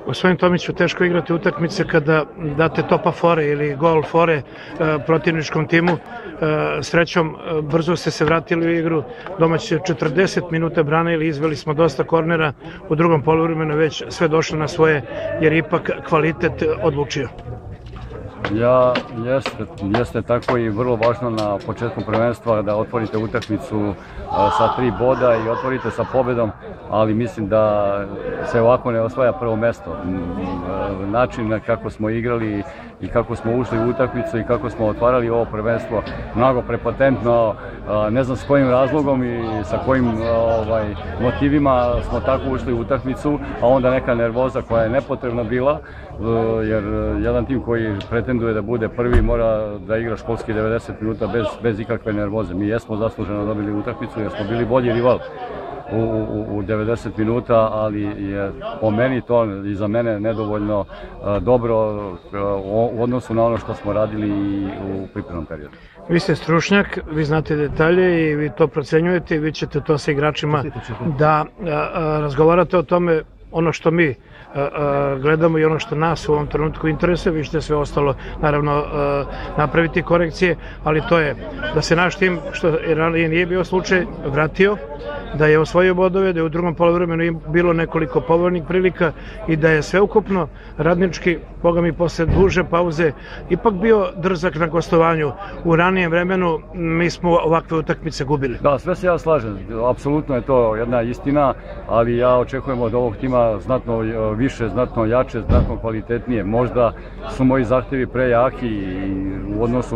Gospodin Tomiću, teško igrati utakmice kada date topa fore ili gol fore protivničkom timu. Srećom, brzo ste se vratili u igru. Domaći 40 minuta branili, izveli smo dosta kornera. U drugom poluvremenu već sve došlo na svoje, jer ipak kvalitet odlučio. Jeste tako i vrlo važno na početku prvenstva da otvorite utakmicu sa 3 boda i otvorite sa pobedom, ali mislim da se ovako ne osvaja prvo mesto. Način kako smo igrali i kako smo ušli u utakmicu i kako smo otvarali ovo prvenstvo, mnogo prepotentno, ne znam s kojim razlogom i sa kojim motivima smo tako ušli u utakmicu, a onda neka nervoza koja je nepotrebna bila, jer jedan tim koji pretenduje da bude prvi mora da igra školski 90 minuta bez ikakve nervoze. Mi jesmo zasluženo dobili utakmicu jer smo bili bolji rival u 90 minuta, ali je po meni to i za mene nedovoljno dobro u odnosu na ono što smo radili u pripremnom periodu. Vi ste stručnjak, vi znate detalje i vi to procenjujete i vi ćete to sa igračima da razgovarate o tome. Ono što mi gledamo i ono što nas u ovom trenutku interesuje, vi ćete sve ostalo naravno napraviti korekcije, ali to je da se naš tim, što ranije nije bio slučaj, vratio, da je osvojio bodove, da je u drugom poluvremenu bilo nekoliko povoljnih prilika i da je sveukupno radnički, boga mi posle duže pauze, ipak bio drzak na gostovanju. U ranijem vremenu mi smo ovakve utakmice gubili. Da, sve se ja slažem, apsolutno je to jedna istina, ali ja očekujem od ovog tima znatno više, znatno jače, znatno kvalitetnije. Možda su moji zahtevi prejaki u odnosu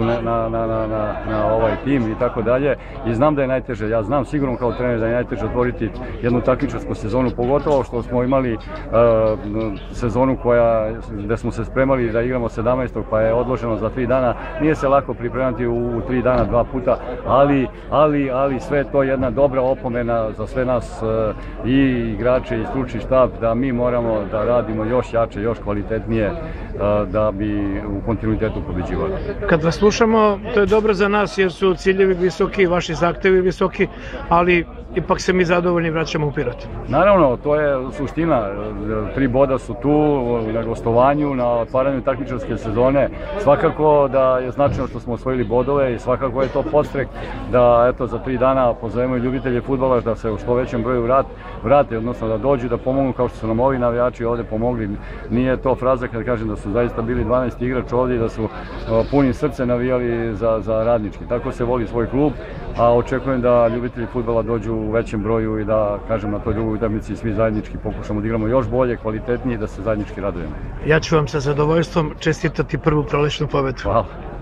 na ovaj tim i tako dalje. I znam da je najteže, ja znam sigurno kao trener da je najteže otvoriti jednu takmičarsku sezonu, pogotovo što smo imali sezonu gde smo se spremali da igramo 17. pa je odloženo za 3 dana. Nije se lako pripremati u 3 dana 2 puta, ali sve je to jedna dobra opomena za sve nas i igrače i stručni štab da mi moramo da radimo još jače, još kvalitetnije da bi u kontinuitetu pobeđivali. Kad vas slušamo, to je dobro za nas jer su ciljevi visoki, vaši zahtevi visoki, ali ipak se mi zadovoljni vraćamo u Pirot. Naravno, to je suština. 3 boda su tu na gostovanju, na otvaranju takmičarske sezone. Svakako da je značajno što smo osvojili bodove i svakako je to podstrek da eto za 3 dana pozovemo i ljubitelje fudbala da se u što većem broju vrate, odnosno da dođu da pomognu kao što su nam ovi navijači ovde pomogli. Nije to fraza kad kažem da su zaista bili 12 igrača ovde i da su puni srce navijali za radnički. Tako se voli svoj klub, a očekujem da ljubitelji fudbala dođu u većem broju i da, kažem, na toj drugoj utakmici svi zajednički pokušamo da igramo još bolje, kvalitetnije i da se zajednički radujemo. Ja ću vam sa zadovoljstvom čestitati prvu prolećnu pobedu. Hvala.